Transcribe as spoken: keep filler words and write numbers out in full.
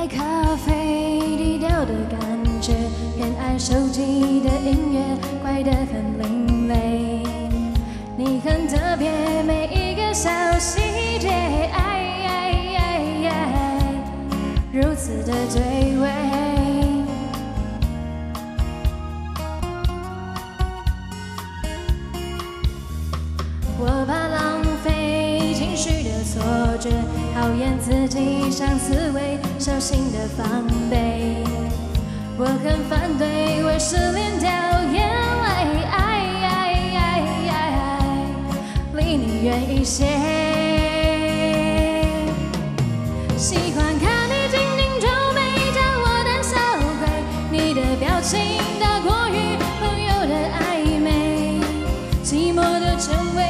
咖啡，低调的感觉，偏爱手机的音乐，怪得很另类。你很特别，每一个小细节，哎哎哎哎，如此的对味。我怕浪费情绪的错觉，讨厌自己像刺猬，小心的防备。我很反对为失恋掉眼泪，哎哎哎哎，离你远一些。喜欢看你紧紧皱眉，叫我胆小鬼。你的表情大过于朋友的暧昧，寂寞的称谓。